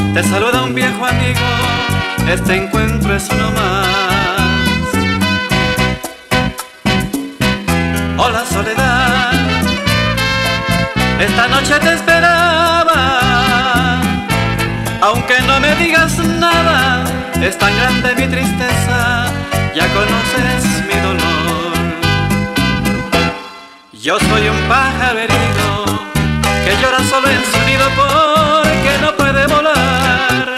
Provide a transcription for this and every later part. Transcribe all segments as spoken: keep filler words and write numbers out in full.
te saluda un viejo amigo, este encuentro es uno más. Hola soledad, esta noche te esperaba, aunque no me digas nada, es tan grande mi tristeza, ya conoces mi dolor. Yo soy un pájaro herido que llora solo en su nido porque no puede volar,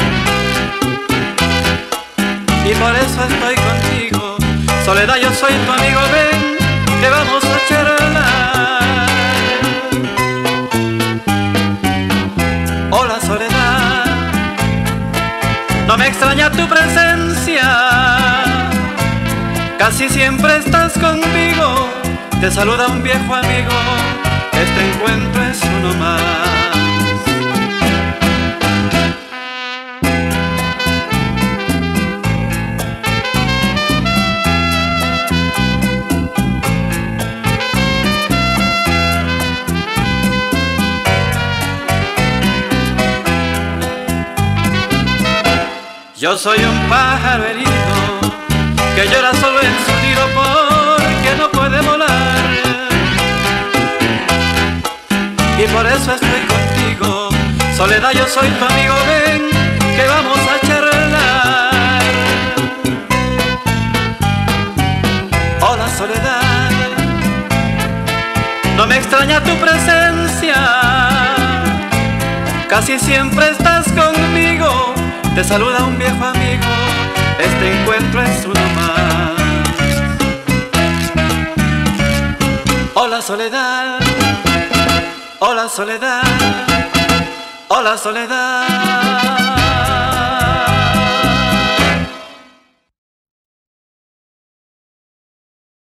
y por eso estoy contigo. Soledad, yo soy tu amigo, ven que vamos a charlar. Hola soledad, no me extraña tu presencia, casi siempre estás conmigo, te saluda un viejo amigo, este encuentro es uno más. Yo soy un pájaro herido que llora solo en su nido porque no puede volar, y por eso estoy contigo. Soledad, yo soy tu amigo, ven que vamos a charlar. Hola soledad, no me extraña tu presencia, casi siempre estás conmigo, te saluda un viejo amigo, este encuentro es uno más. Hola soledad, hola soledad, hola soledad.